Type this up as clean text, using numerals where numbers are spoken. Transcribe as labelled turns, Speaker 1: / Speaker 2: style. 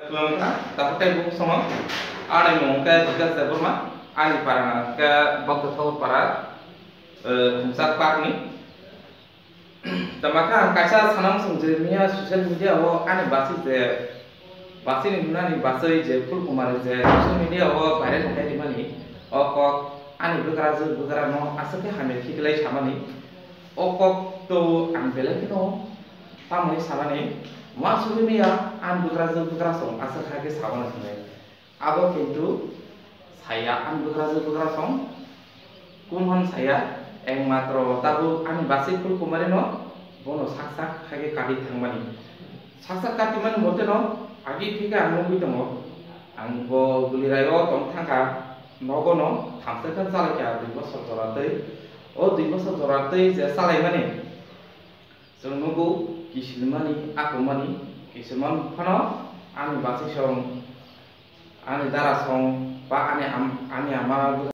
Speaker 1: Tuangka takutai buk sama ada mungkin juga seberma ani parana ke waktu tahu para kumsak pak ni tamaka kaca sanam sumjemia sosial media wo ani basi ni guna ni basi je full kumar je sosial media wo viral hai di mani kok ani bukara no asake hamil kiklai samani kok to an belaki no pamani samani masuk ini ya, bukara song, asal kaki sawan sebenarnya. Abo pintu saya bukara song, kumhon saya, matro tahu basi kul kemarin no, bono sak kaki kadi thangmani. Sak kadi mana bote no, agi tiga nunggu itu no, bo gulirayo tong thangka, nogo no, thamsekan salah kya dibo sotorate, je salah mana? Nunggu kisilmani, aku mani, kisilman kono, basi song, darah song, pa ani ama